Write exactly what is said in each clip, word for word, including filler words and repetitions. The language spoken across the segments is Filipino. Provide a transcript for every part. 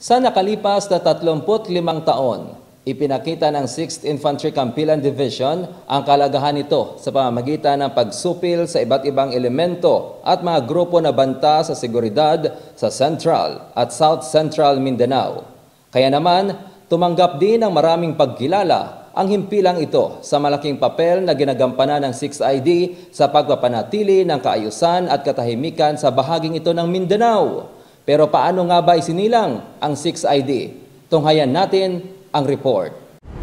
Sa nakalipas na tatlumput limang taon, ipinakita ng sixth Infantry Campilan Division ang kalagahan nito sa pamamagitan ng pagsupil sa iba't ibang elemento at mga grupo na banta sa seguridad sa Central at South Central Mindanao. Kaya naman, tumanggap din ng maraming pagkilala ang himpilang ito sa malaking papel na ginagampanan ng six I D sa pagpapanatili ng kaayusan at katahimikan sa bahaging ito ng Mindanao. Pero paano nga ba isinilang ang six I D? Tunghayan natin ang report.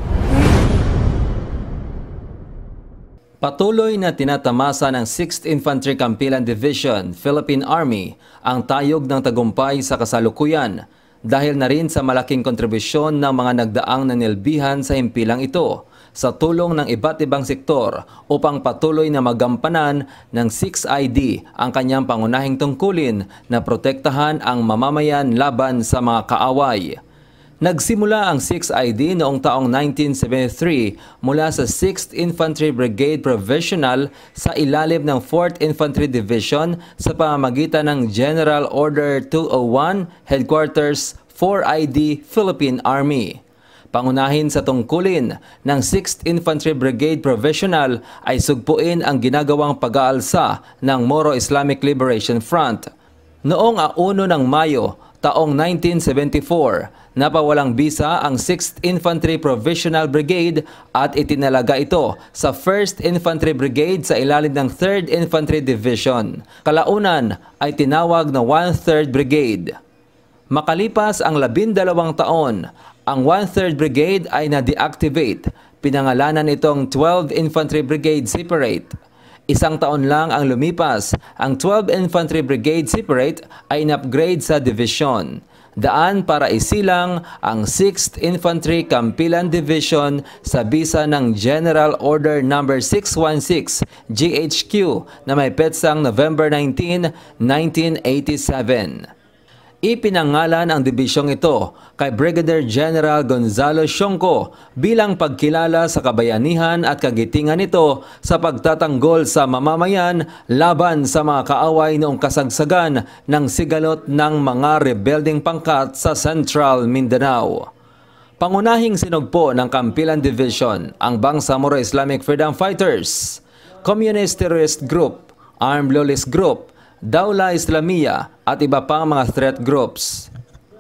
Patuloy na tinatamasa ng sixth Infantry Campilan Division, Philippine Army, ang tayog ng tagumpay sa kasalukuyan dahil na rin sa malaking kontribusyon ng mga nagdaang nanilbihan sa himpilang ito sa tulong ng iba't ibang sektor upang patuloy na magampanan ng six I D ang kanyang pangunahing tungkulin na protektahan ang mamamayan laban sa mga kaaway. Nagsimula ang six I D noong taong nineteen seventy-three mula sa sixth Infantry Brigade Provisional sa ilalim ng fourth Infantry Division sa pamamagitan ng General Order two oh one, Headquarters four I D, Philippine Army. Pangunahin sa tungkulin ng sixth Infantry Brigade Provisional ay sugpuin ang ginagawang pag-aalsa ng Moro Islamic Liberation Front. Noong one ng Mayo, taong nineteen seventy-four, napawalang bisa ang sixth Infantry Provisional Brigade at itinalaga ito sa first Infantry Brigade sa ilalim ng third Infantry Division. Kalaunan ay tinawag na one-third Brigade. Makalipas ang labindalawang taon, ang one-third Brigade ay na-deactivate. Pinangalanan itong twelfth Infantry Brigade Separate. Isang taon lang ang lumipas, ang twelfth Infantry Brigade Separate ay in-upgrade sa division. Daan para isilang ang sixth Infantry Campilan Division sa bisa ng General Order number six one six G H Q na may petsang November nineteenth, nineteen eighty-seven. Ipinangalan ang dibisyong ito kay Brigadier General Gonzalo Sionco bilang pagkilala sa kabayanihan at kagitingan nito sa pagtatanggol sa mamamayan laban sa mga kaaway noong kasagsagan ng sigalot ng mga rebelding pangkat sa Central Mindanao. Pangunahing sinugpo ng Campilan Division ang Bangsamoro Islamic Freedom Fighters, Communist Terrorist Group, Armed Lawless Group, Dawla Islamia at iba pang mga threat groups.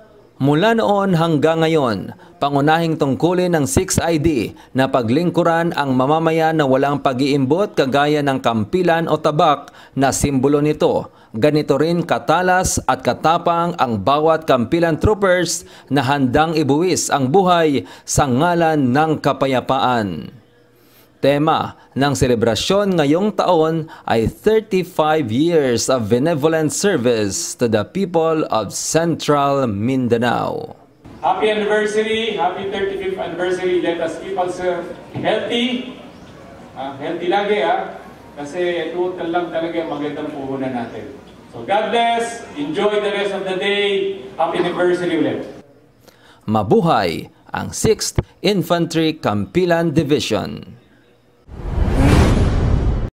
Mula noon hanggang ngayon, pangunahing tungkulin ng six I D na paglingkuran ang mamamayan na walang pag-iimbot kagaya ng kampilan o tabak na simbolo nito. Ganito rin katalas at katapang ang bawat kampilan troopers na handang ibuwis ang buhay sa ngalan ng kapayapaan. Tema ng selebrasyon ngayong taon ay thirty-five years of benevolent service to the people of Central Mindanao. Happy anniversary, happy thirty-fifth anniversary. Let us keep us uh, healthy. Uh, healthy lagi ah. Kasi ito lang talaga magandang puhunan natin. So God bless, enjoy the rest of the day. Happy anniversary ulit. Mabuhay ang sixth Infantry Campilan Division.